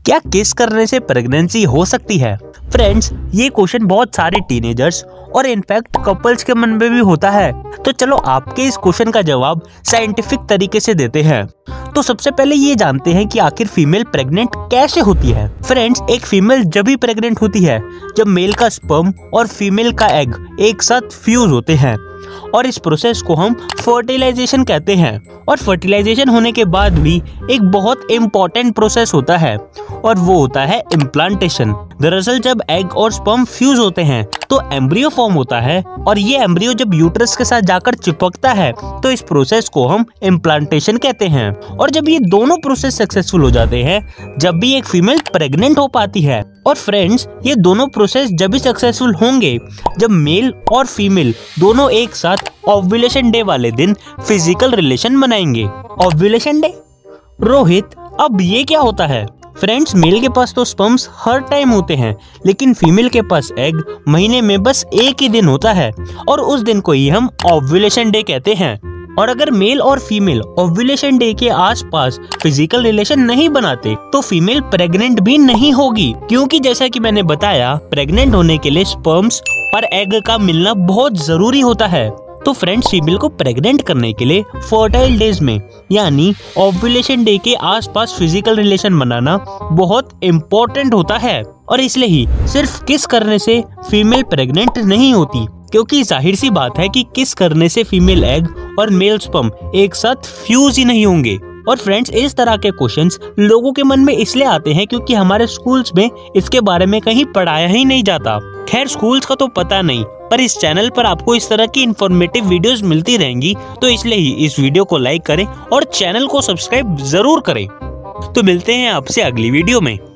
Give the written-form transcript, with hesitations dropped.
क्या किस करने से प्रेगनेंसी हो सकती है? फ्रेंड्स, ये क्वेश्चन बहुत सारे टीनेजर्स और इनफैक्ट कपल्स के मन में भी होता है। तो चलो आपके इस क्वेश्चन का जवाब साइंटिफिक तरीके से देते हैं। तो सबसे पहले ये जानते हैं कि आखिर फीमेल प्रेग्नेंट कैसे होती है। फ्रेंड्स, एक फीमेल जब भी प्रेग्नेंट होती है जब मेल का स्पर्म और फीमेल का एग एक साथ फ्यूज होते हैं, और इस प्रोसेस को हम फर्टिलाइजेशन कहते हैं। और फर्टिलाइजेशन होने के बाद भी एक बहुत इम्पोर्टेंट प्रोसेस होता है, और वो होता है इम्प्लांटेशन। दरअसल जब एग और स्पर्म फ्यूज होते हैं तो एम्ब्रियो फॉर्म होता है, और ये एम्ब्रियो जब यूट्रस के साथ जाकर चिपकता है तो इस प्रोसेस को हम इम्प्लांटेशन कहते हैं। और जब ये दोनों प्रोसेस सक्सेसफुल हो जाते हैं, जब भी एक फीमेल प्रेग्नेंट हो पाती है। और फ्रेंड्स, ये दोनों प्रोसेस जब भी सक्सेसफुल होंगे जब मेल और फीमेल दोनों एक साथ ओव्यूलेशन डे वाले दिन फिजिकल रिलेशन बनाएंगे। Ovulation day? रोहित, अब ये क्या होता है? फ्रेंड्स, मेल के पास तो स्पर्म्स हर टाइम होते हैं, लेकिन फीमेल के पास एग महीने में बस एक ही दिन होता है, और उस दिन को ही हम ओव्यूलेशन डे कहते हैं। और अगर मेल और फीमेल ओव्यूलेशन डे के आसपास फिजिकल रिलेशन नहीं बनाते तो फीमेल प्रेग्नेंट भी नहीं होगी, क्योंकि जैसा कि मैंने बताया, प्रेग्नेंट होने के लिए स्पर्म्स और एग का मिलना बहुत जरूरी होता है। तो फ्रेंड्स, फीमेल को प्रेग्नेंट करने के लिए फर्टाइल डेज में यानी ओव्यूलेशन डे के आसपास फिजिकल रिलेशन बनाना बहुत इम्पोर्टेंट होता है। और इसलिए ही सिर्फ किस करने से फीमेल प्रेग्नेंट नहीं होती, क्योंकि जाहिर सी बात है कि किस करने से फीमेल एग और मेल स्पर्म एक साथ फ्यूज ही नहीं होंगे। और फ्रेंड्स, इस तरह के क्वेश्चंस लोगों के मन में इसलिए आते हैं क्योंकि हमारे स्कूल्स में इसके बारे में कहीं पढ़ाया ही नहीं जाता। खैर, स्कूल्स का तो पता नहीं, पर इस चैनल पर आपको इस तरह की इन्फॉर्मेटिव वीडियोस मिलती रहेंगी, तो इसलिए ही इस वीडियो को लाइक करें और चैनल को सब्सक्राइब जरूर करें। तो मिलते हैं आपसे अगली वीडियो में।